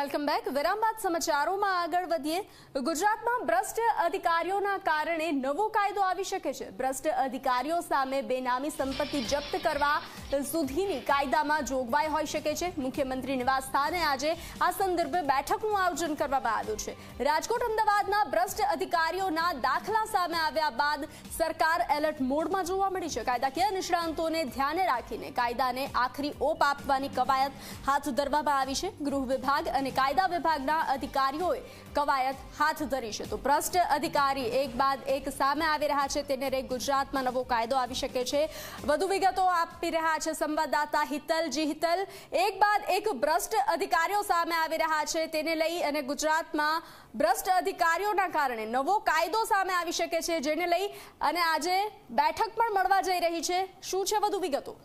Welcome back. વિરામ બાદ સમાચારોમાં આગળ વધીએ। ગુજરાતમાં ભ્રષ્ટ અધિકારીઓના કારણે નવો કાયદો આવી શકે છે। ભ્રષ્ટ અધિકારીઓ સામે બેનામી સંપત્તિ જપ્ત કરવા સુધીની કાયદામાં જોગવાઈ હોઈ શકે છે। મુખ્યમંત્રી નિવાસ સ્થાને આજે આ સંદર્ભે બેઠકનું આયોજન કરવામાં આવ્યું છે। રાજકોટ અમદાવાદના ભ્રષ્ટ અધિકારીઓના દાખલા સામે આવ્યા બાદ સરકાર એલર્ટ મોડમાં જોવા મળી છે। કાયદાકીય નિષ્ણાંતોને ધ્યાને રાખીને કાયદાને આખરી ઓપ આપવાની કવાયત હાથ ધરવામાં આવી છે। ગૃહ વિભાગ અને કાયદા વિભાગના અધિકારીઓએ કવાયત હાથ ધરી છે। તો ભ્રષ્ટ અધિકારી એક બાદ એક સામે આવી રહ્યા છે, તેને લઈ ગુજરાતમાં નવો કાયદો આવી શકે છે। વધુ વિગતો આપી રહ્યા છે સંવાદદાતા હિતલજી। હિતલ, એક બાદ એક ભ્રષ્ટ અધિકારીઓ સામે આવી રહ્યા છે, તેને લઈ અને ગુજરાતમાં ભ્રષ્ટ અધિકારીઓના કારણે નવો કાયદો સામે આવી શકે છે, જેને લઈ અને આજે બેઠક પણ મળવા જઈ રહી છે। શું છે વધુ વિગતો?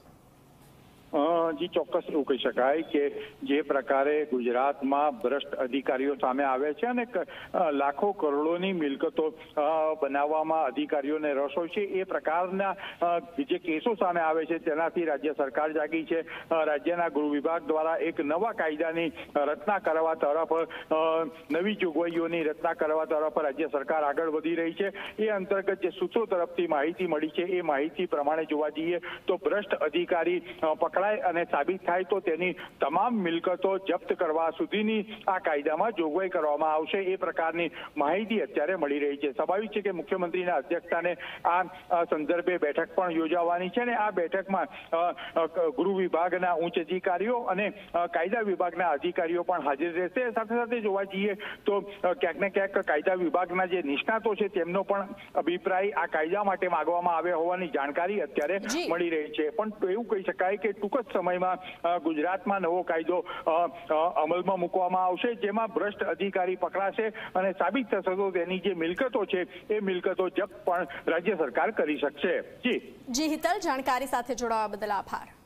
જી ચોક્કસ એવું કહી શકાય કે જે પ્રકારે ગુજરાતમાં ભ્રષ્ટ અધિકારીઓ સામે આવે છે અને લાખો કરોડોની મિલકતો બનાવવામાં અધિકારીઓને રસ હોય છે, એ પ્રકારના જે કેસો સામે આવે છે તેનાથી રાજ્ય સરકાર જાગી છે। રાજ્યના ગૃહ વિભાગ દ્વારા એક નવા કાયદાની રચના કરવા તરફ, નવી જોગવાઈઓની રચના કરવા તરફ રાજ્ય સરકાર આગળ વધી રહી છે। એ અંતર્ગત જે સૂત્રો તરફથી માહિતી મળી છે, એ માહિતી પ્રમાણે જોવા જઈએ તો ભ્રષ્ટ અધિકારી અને સાબિત થાય તો તેની તમામ મિલકતો જપ્ત કરવા સુધીની આ કાયદામાં જોગવાઈ કરવામાં આવશે, એ પ્રકારની માહિતી અત્યારે મળી રહી છે। સ્વાભાવિક છે કે મુખ્યમંત્રીના અધ્યક્ષસ્થાને આ સંદર્ભે બેઠક પણ યોજાવાની છે અને આ બેઠકમાં ગૃહ વિભાગના ઉચ્ચ અધિકારીઓ અને કાયદા વિભાગના અધિકારીઓ પણ હાજર રહેશે। સાથે સાથે જોવા જઈએ તો ક્યાંક ને ક્યાંક કાયદા વિભાગના જે નિષ્ણાતો છે તેમનો પણ અભિપ્રાય આ કાયદા માટે માંગવામાં આવ્યા હોવાની જાણકારી અત્યારે મળી રહી છે। પણ એવું કહી શકાય કે ટૂંક જ સમયમાં ગુજરાતમાં નવો કાયદો અમલમાં મૂકવામાં આવશે, જેમાં ભ્રષ્ટ અધિકારી પકડાશે અને સાબિત થશે તો તેની જે મિલકતો છે એ મિલકતો જપ્ત પણ રાજ્ય સરકાર કરી શકશે। જી હિતલ, જાણકારી સાથે જોડાવા બદલ આભાર।